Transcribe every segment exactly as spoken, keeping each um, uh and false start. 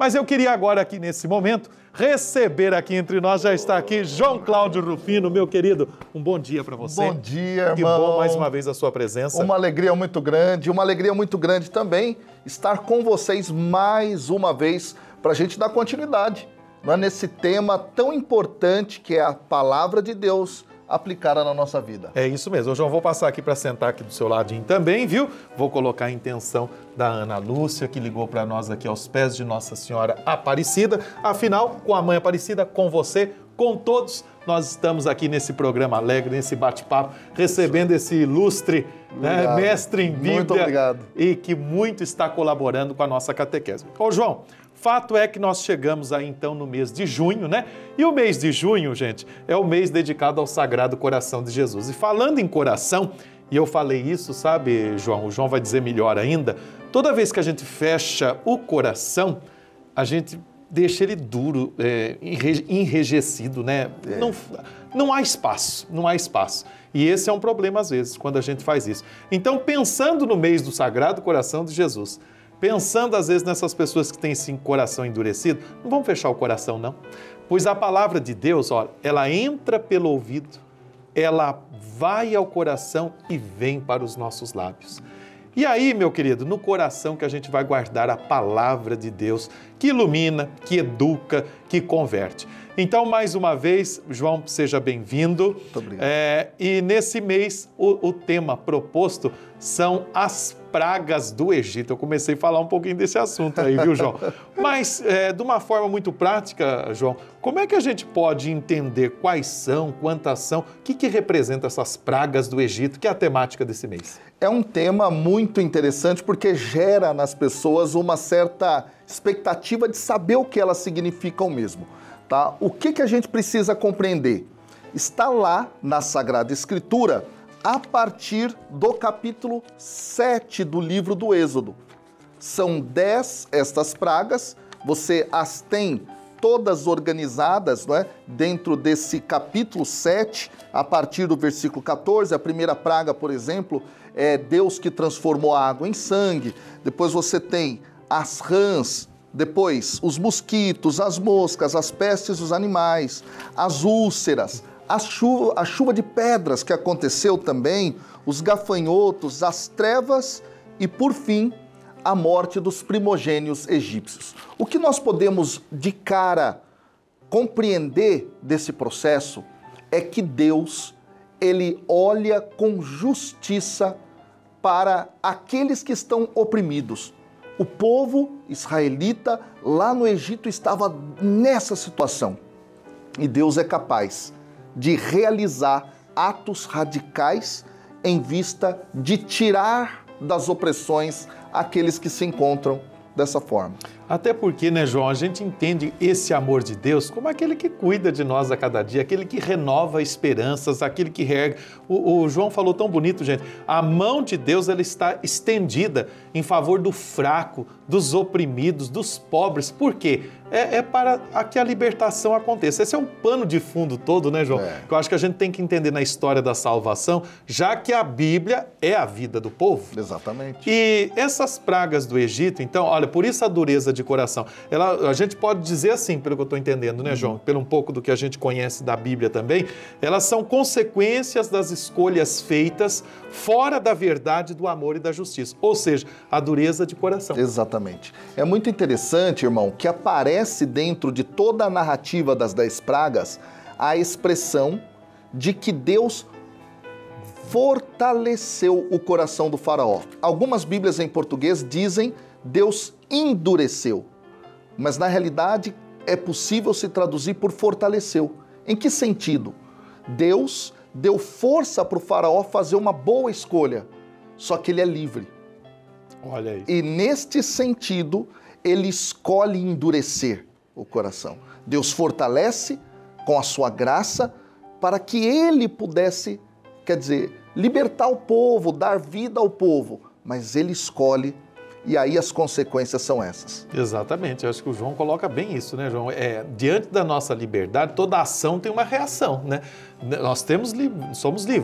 Mas eu queria agora aqui nesse momento receber aqui entre nós, já está aqui João Cláudio Rufino, meu querido, um bom dia para você. Bom dia, irmão. Que bom mais uma vez a sua presença. Uma alegria muito grande, uma alegria muito grande também estar com vocês mais uma vez para a gente dar continuidade, não é, nesse tema tão importante que é a palavra de Deus aplicada na nossa vida. É isso mesmo. João, vou passar aqui para sentar aqui do seu ladinho também, viu? Vou colocar a intenção da Ana Lúcia, que ligou para nós aqui aos pés de Nossa Senhora Aparecida. Afinal, com a Mãe Aparecida, com você, com todos, nós estamos aqui nesse programa alegre, nesse bate-papo, recebendo esse ilustre né, mestre em Bíblia. Muito obrigado. E que muito está colaborando com a nossa catequese. Ô, João, fato é que nós chegamos aí então no mês de junho, né? E o mês de junho, gente, é o mês dedicado ao Sagrado Coração de Jesus. E falando em coração, e eu falei isso, sabe, João? O João vai dizer melhor ainda. Toda vez que a gente fecha o coração, a gente deixa ele duro, é, enrijecido, né? É. Não, não há espaço, não há espaço. E esse é um problema às vezes, quando a gente faz isso. Então, pensando no mês do Sagrado Coração de Jesus, pensando às vezes nessas pessoas que têm esse coração endurecido, não vamos fechar o coração não, pois a palavra de Deus, olha, ela entra pelo ouvido, ela vai ao coração e vem para os nossos lábios. E aí, meu querido, no coração que a gente vai guardar a palavra de Deus, que ilumina, que educa, que converte. Então, mais uma vez, João, seja bem-vindo. Muito obrigado. É, e nesse mês, o, o tema proposto são as pragas do Egito. Eu comecei a falar um pouquinho desse assunto aí, viu, João? Mas, é, de uma forma muito prática, João, como é que a gente pode entender quais são, quantas são, o que, que representa essas pragas do Egito, que é a temática desse mês? É um tema muito interessante porque gera nas pessoas uma certa expectativa de saber o que elas significam mesmo. Tá? O que, que a gente precisa compreender? Está lá na Sagrada Escritura, a partir do capítulo sete do livro do Êxodo. São dez estas pragas, você as tem todas organizadas, não é? Dentro desse capítulo sete, a partir do versículo catorze. A primeira praga, por exemplo, é Deus que transformou a água em sangue. Depois você tem as rãs, depois os mosquitos, as moscas, as pestes dos animais, as úlceras, a chuva, a chuva de pedras que aconteceu também, os gafanhotos, as trevas e, por fim, a morte dos primogênios egípcios. O que nós podemos de cara compreender desse processo é que Deus, ele olha com justiça para aqueles que estão oprimidos. O povo israelita lá no Egito estava nessa situação. E Deus é capaz de realizar atos radicais em vista de tirar das opressões aqueles que se encontram dessa forma. Até porque, né, João, a gente entende esse amor de Deus como aquele que cuida de nós a cada dia, aquele que renova esperanças, aquele que reergue. O, o João falou tão bonito, gente, a mão de Deus ela está estendida em favor do fraco, dos oprimidos, dos pobres. Por quê? É, é para que a libertação aconteça. Esse é um pano de fundo todo, né, João? É. Que eu acho que a gente tem que entender na história da salvação, já que a Bíblia é a vida do povo. Exatamente. E essas pragas do Egito, então, olha, por isso a dureza de coração. Ela, a gente pode dizer assim, pelo que eu estou entendendo, né, João? Uhum. Pelo um pouco do que a gente conhece da Bíblia também, elas são consequências das escolhas feitas fora da verdade, do amor e da justiça. Ou seja, a dureza de coração. Exatamente. É muito interessante, irmão, que aparece dentro de toda a narrativa das dez pragas a expressão de que Deus fortaleceu o coração do faraó. Algumas Bíblias em português dizem Deus endureceu, mas na realidade é possível se traduzir por fortaleceu. Em que sentido? Deus deu força para o faraó fazer uma boa escolha, só que ele é livre. Olha aí. E neste sentido, ele escolhe endurecer o coração. Deus fortalece com a sua graça para que ele pudesse, quer dizer, libertar o povo, dar vida ao povo, mas ele escolhe. E aí as consequências são essas. Exatamente, eu acho que o João coloca bem isso, né, João? É, diante da nossa liberdade, toda ação tem uma reação, né? Nós temos, somos livres,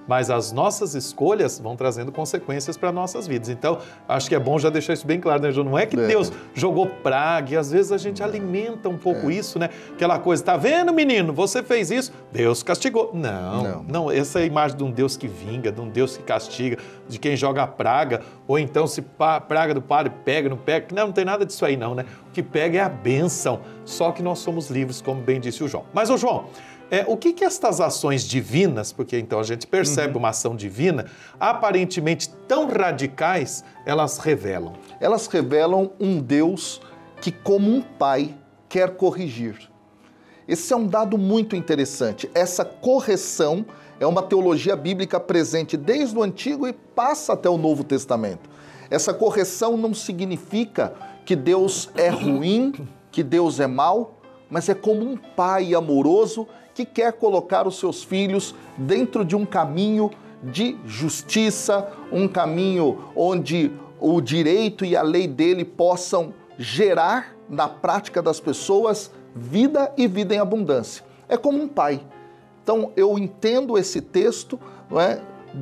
mas as nossas escolhas vão trazendo consequências para nossas vidas. Então, acho que é bom já deixar isso bem claro, né, João? Não é que é. Deus jogou praga, e às vezes a gente alimenta um pouco é. isso, né? Aquela coisa, tá vendo, menino? Você fez isso, Deus castigou. Não, não, não, essa é a imagem de um Deus que vinga, de um Deus que castiga, de quem joga a praga, ou então se a praga do padre pega, não pega. Não, não tem nada disso aí não, né? O que pega é a bênção, só que nós somos livres, como bem disse o João. Mas, ô João, É, o que que estas ações divinas, porque então a gente percebe uhum. uma ação divina, aparentemente tão radicais, elas revelam? Elas revelam um Deus que, como um pai, quer corrigir. Esse é um dado muito interessante. Essa correção é uma teologia bíblica presente desde o Antigo e passa até o Novo Testamento. Essa correção não significa que Deus é ruim, que Deus é mau, mas é como um pai amoroso que quer colocar os seus filhos dentro de um caminho de justiça, um caminho onde o direito e a lei dele possam gerar na prática das pessoas vida e vida em abundância. É como um pai. Então eu entendo esse texto, não é,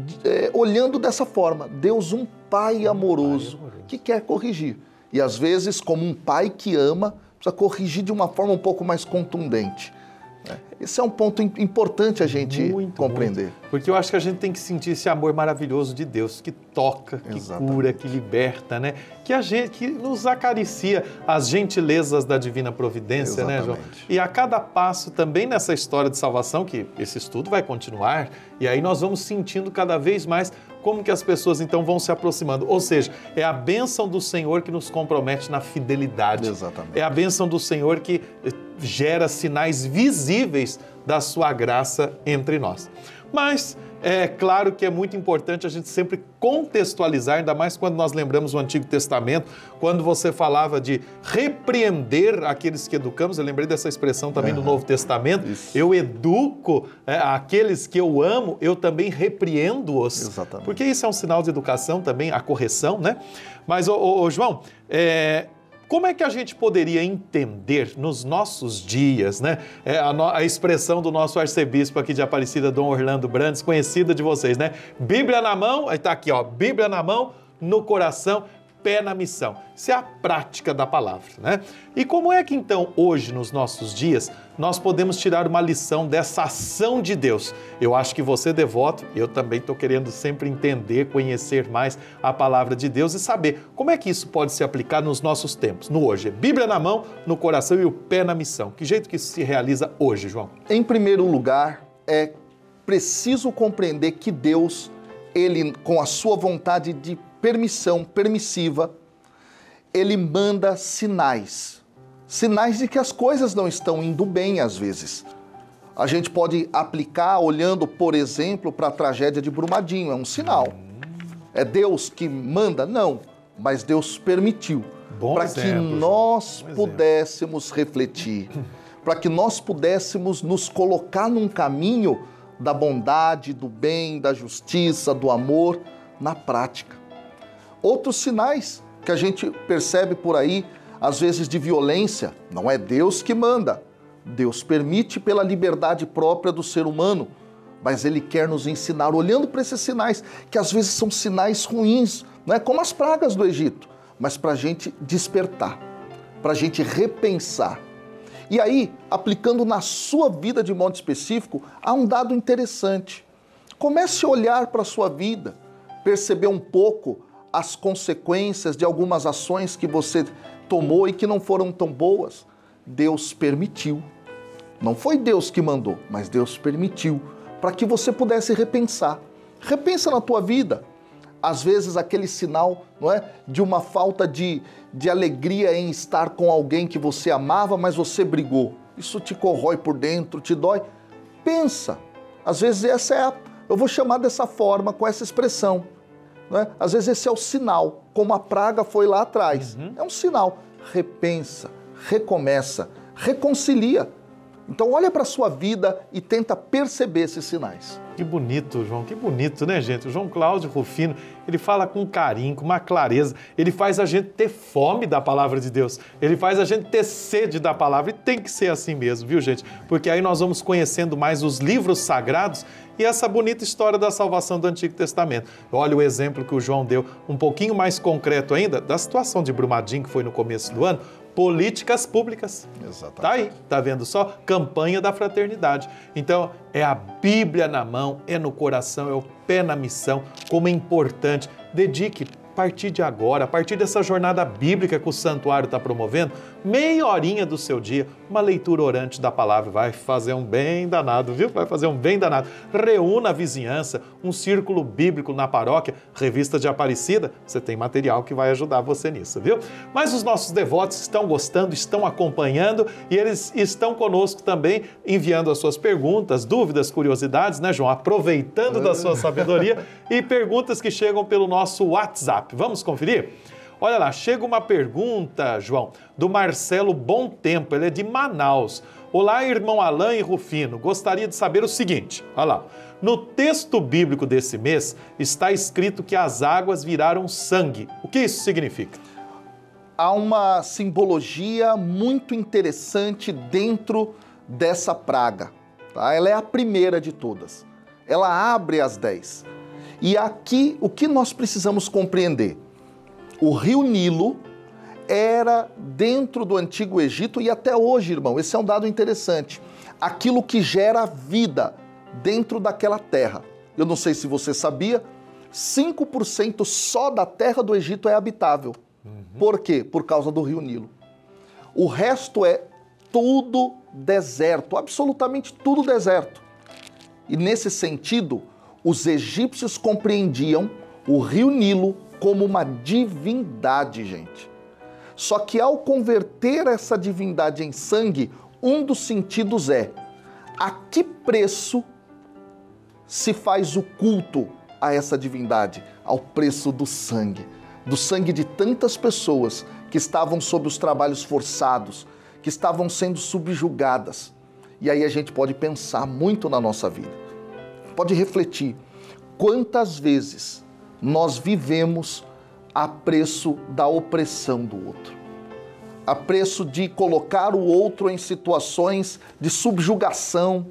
é, olhando dessa forma. Deus, um pai amoroso que quer corrigir. E às vezes, como um pai que ama, precisa corrigir de uma forma um pouco mais contundente. Esse é um ponto importante a gente muito, compreender. Muito. Porque eu acho que a gente tem que sentir esse amor maravilhoso de Deus, que toca, que Exatamente. Cura, que liberta, né? Que, a gente, que nos acaricia as gentilezas da divina providência, Exatamente. Né, João? E a cada passo também nessa história de salvação, que esse estudo vai continuar, e aí nós vamos sentindo cada vez mais como que as pessoas então vão se aproximando. Ou seja, é a bênção do Senhor que nos compromete na fidelidade. Exatamente. É a bênção do Senhor que gera sinais visíveis da sua graça entre nós. Mas é claro que é muito importante a gente sempre contextualizar, ainda mais quando nós lembramos o Antigo Testamento, quando você falava de repreender aqueles que educamos, eu lembrei dessa expressão também uhum. no Novo Testamento, Isso. eu educo é, aqueles que eu amo, eu também repreendo-os. Exatamente. Porque isso é um sinal de educação também, a correção, né? Mas, ô, ô, ô João, é... como é que a gente poderia entender nos nossos dias, né? É a, no, a expressão do nosso arcebispo aqui de Aparecida, Dom Orlando Brandes, conhecida de vocês, né? Bíblia na mão, aí tá aqui, ó, Bíblia na mão, no coração, pé na missão. Isso é a prática da palavra, né? E como é que então, hoje, nos nossos dias, nós podemos tirar uma lição dessa ação de Deus? Eu acho que você, devoto, eu também estou querendo sempre entender, conhecer mais a palavra de Deus e saber como é que isso pode se aplicar nos nossos tempos, no hoje. Bíblia na mão, no coração e o pé na missão. Que jeito que isso se realiza hoje, João? Em primeiro lugar, é preciso compreender que Deus, ele, com a sua vontade de permissão, permissiva, ele manda sinais. Sinais de que as coisas não estão indo bem às vezes. A gente pode aplicar olhando, por exemplo, para a tragédia de Brumadinho, é um sinal. É Deus que manda? Não, mas Deus permitiu. Para que nós pudéssemos refletir, para que nós pudéssemos nos colocar num caminho da bondade, do bem, da justiça, do amor, na prática. Outros sinais que a gente percebe por aí, às vezes de violência, não é Deus que manda. Deus permite pela liberdade própria do ser humano, mas Ele quer nos ensinar, olhando para esses sinais, que às vezes são sinais ruins, não é como as pragas do Egito, mas para a gente despertar, para a gente repensar. E aí, aplicando na sua vida de modo específico, há um dado interessante. Comece a olhar para a sua vida, perceber um pouco as consequências de algumas ações que você tomou e que não foram tão boas. Deus permitiu. Não foi Deus que mandou, mas Deus permitiu para que você pudesse repensar. Repensa na tua vida. Às vezes aquele sinal, não é, de uma falta de, de alegria em estar com alguém que você amava, mas você brigou. Isso te corrói por dentro, te dói. Pensa. Às vezes essa é a... Eu vou chamar dessa forma, com essa expressão. Né? Às vezes esse é o sinal, como a praga foi lá atrás. Uhum. É um sinal. Repensa, recomeça, reconcilia. Então olha para a sua vida e tenta perceber esses sinais. que bonito, João, que bonito, né, gente? O João Cláudio Rufino, ele fala com carinho, com uma clareza, ele faz a gente ter fome da palavra de Deus, ele faz a gente ter sede da palavra, e tem que ser assim mesmo, viu, gente? Porque aí nós vamos conhecendo mais os livros sagrados e essa bonita história da salvação do Antigo Testamento. Olha o exemplo que o João deu, um pouquinho mais concreto ainda, da situação de Brumadinho, que foi no começo do ano. Políticas públicas. Exatamente. Tá aí, tá vendo só? Campanha da fraternidade. Então, é a Bíblia na mão, é no coração, é o pé na missão, como é importante. Dedique, a partir de agora, a partir dessa jornada bíblica que o santuário está promovendo, meia horinha do seu dia, uma leitura orante da palavra, vai fazer um bem danado, viu? Vai fazer um bem danado. Reúna a vizinhança, um círculo bíblico na paróquia, revista de Aparecida, você tem material que vai ajudar você nisso, viu? Mas os nossos devotos estão gostando, estão acompanhando e eles estão conosco também, enviando as suas perguntas, dúvidas, curiosidades, né, João? Aproveitando da sua sabedoria e perguntas que chegam pelo nosso WhatsApp. Vamos conferir? Olha lá, chega uma pergunta, João, do Marcelo Bom Tempo, ele é de Manaus. Olá, irmão Alain e Rufino, gostaria de saber o seguinte, olha lá, no texto bíblico desse mês está escrito que as águas viraram sangue. O que isso significa? Há uma simbologia muito interessante dentro dessa praga, tá? Ela é a primeira de todas, ela abre as dez. E aqui, o que nós precisamos compreender? O rio Nilo era dentro do Antigo Egito e até hoje, irmão, esse é um dado interessante, aquilo que gera vida dentro daquela terra. Eu não sei se você sabia, cinco por cento só da terra do Egito é habitável. Uhum. Por quê? Por causa do rio Nilo. O resto é tudo deserto, absolutamente tudo deserto. E nesse sentido, os egípcios compreendiam o rio Nilo como uma divindade, gente. Só que ao converter essa divindade em sangue, um dos sentidos é: a que preço se faz o culto a essa divindade? Ao preço do sangue. Do sangue de tantas pessoas que estavam sob os trabalhos forçados, que estavam sendo subjugadas. E aí a gente pode pensar muito na nossa vida. Pode refletir. Quantas vezes nós vivemos a preço da opressão do outro? A preço de colocar o outro em situações de subjugação?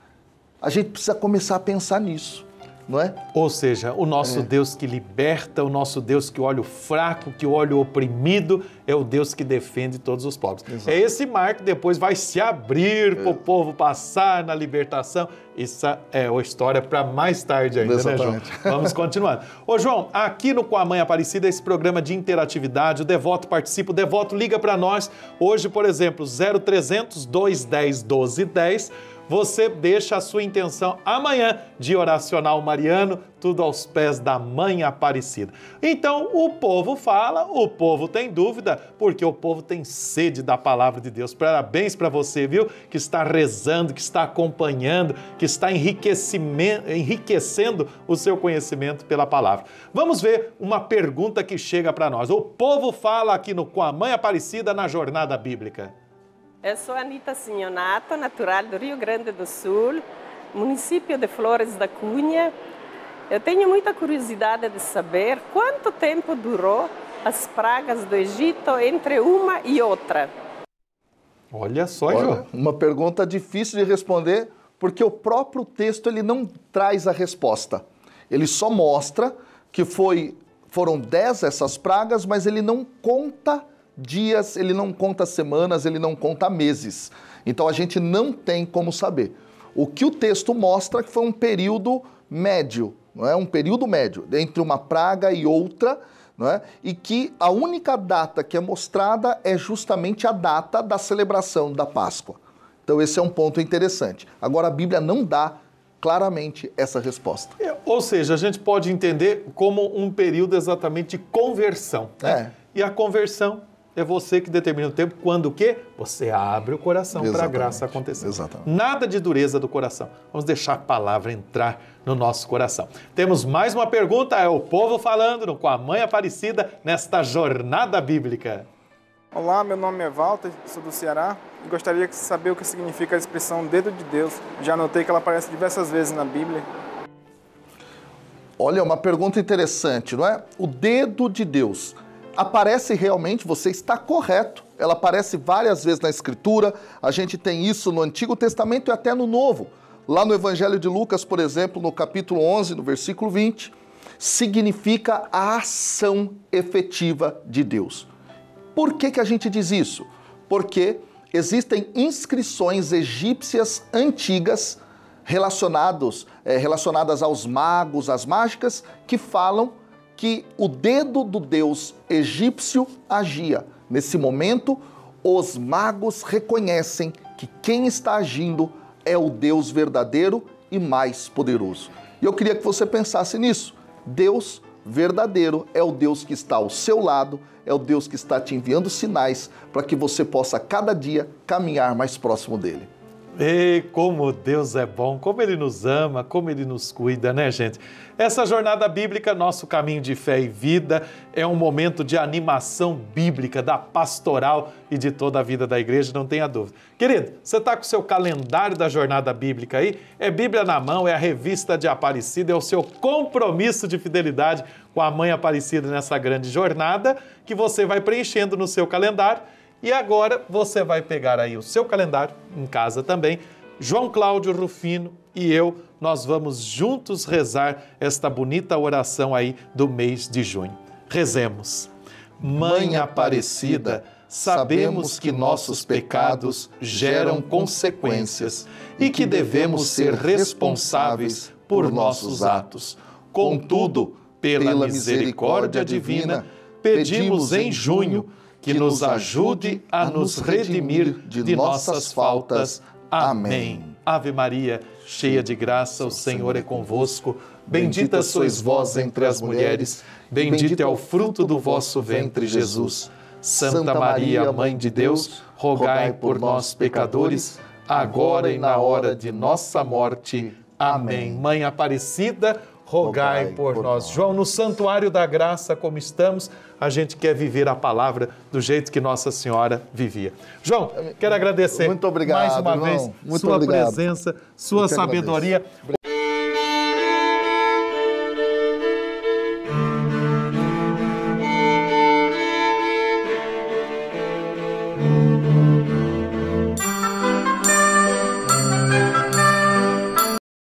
A gente precisa começar a pensar nisso, não é? Ou seja, o nosso é. Deus que liberta, o nosso Deus que olha o fraco, que olha o oprimido, é o Deus que defende todos os pobres. Exato. É esse mar que depois vai se abrir é. para o povo passar na libertação. Isso é uma história para mais tarde ainda, exatamente, né, João? Vamos continuando. Ô, João, aqui no Com a Mãe Aparecida, esse programa de interatividade, o devoto participa, o devoto liga para nós. Hoje, por exemplo, zero trezentos, dois dez, doze dez. Você deixa a sua intenção amanhã de oracional mariano, tudo aos pés da Mãe Aparecida. Então, o povo fala, o povo tem dúvida, porque o povo tem sede da palavra de Deus. Parabéns para você, viu? Que está rezando, que está acompanhando, que está enriquecendo o seu conhecimento pela palavra. Vamos ver uma pergunta que chega para nós. O povo fala aqui no Com a Mãe Aparecida na Jornada Bíblica. Eu sou Anita Signonato, natural do Rio Grande do Sul, município de Flores da Cunha. Eu tenho muita curiosidade de saber quanto tempo durou as pragas do Egito entre uma e outra. Olha só, Olha, João. Uma pergunta difícil de responder, porque o próprio texto ele não traz a resposta. Ele só mostra que foi, foram dez essas pragas, mas ele não conta dias, ele não conta semanas, ele não conta meses. Então a gente não tem como saber. O que o texto mostra que foi um período médio, não é? Um período médio entre uma praga e outra, não é? E que a única data que é mostrada é justamente a data da celebração da Páscoa. Então esse é um ponto interessante. Agora a Bíblia não dá claramente essa resposta. É, ou seja, a gente pode entender como um período exatamente de conversão, né? É. E a conversão é você que determina o tempo, quando o quê? Você abre o coração para a graça acontecer. Exatamente. Nada de dureza do coração. Vamos deixar a palavra entrar no nosso coração. Temos mais uma pergunta, é o povo falando no Com a Mãe Aparecida nesta jornada bíblica. Olá, meu nome é Walter, sou do Ceará e gostaria de saber o que significa a expressão dedo de Deus. Já notei que ela aparece diversas vezes na Bíblia. Olha, uma pergunta interessante, não é? O dedo de Deus aparece realmente, você está correto. Ela aparece várias vezes na Escritura, a gente tem isso no Antigo Testamento e até no Novo. Lá no Evangelho de Lucas, por exemplo, no capítulo onze, no versículo vinte, significa a ação efetiva de Deus. Por que que a gente diz isso? Porque existem inscrições egípcias antigas relacionados, é, relacionadas aos magos, às mágicas, que falam que o dedo do deus egípcio agia. Nesse momento, os magos reconhecem que quem está agindo é o Deus verdadeiro e mais poderoso. E eu queria que você pensasse nisso. Deus verdadeiro é o Deus que está ao seu lado, é o Deus que está te enviando sinais para que você possa cada dia caminhar mais próximo dele. Ei, como Deus é bom, como Ele nos ama, como Ele nos cuida, né, gente? Essa jornada bíblica, nosso caminho de fé e vida, é um momento de animação bíblica, da pastoral e de toda a vida da igreja, não tenha dúvida. Querido, você está com o seu calendário da jornada bíblica aí? É Bíblia na mão, é a revista de Aparecida, é o seu compromisso de fidelidade com a Mãe Aparecida nessa grande jornada que você vai preenchendo no seu calendário. E agora você vai pegar aí o seu calendário, em casa também. João Cláudio Rufino e eu, nós vamos juntos rezar esta bonita oração aí do mês de junho. Rezemos. Mãe Aparecida, sabemos que nossos pecados geram consequências e que devemos ser responsáveis por nossos atos. Contudo, pela misericórdia divina, pedimos em junho que nos ajude a nos redimir de nossas faltas. Amém. Ave Maria, cheia de graça, o Senhor é convosco. Bendita sois vós entre as mulheres, bendito é o fruto do vosso ventre, Jesus. Santa Maria, Mãe de Deus, rogai por nós, pecadores, agora e na hora de nossa morte. Amém. Mãe Aparecida, rogai por nós. João, no Santuário da Graça, como estamos, a gente quer viver a palavra do jeito que Nossa Senhora vivia. João, quero agradecer Muito obrigado, mais uma irmão. vez Muito sua obrigado. presença, sua sabedoria.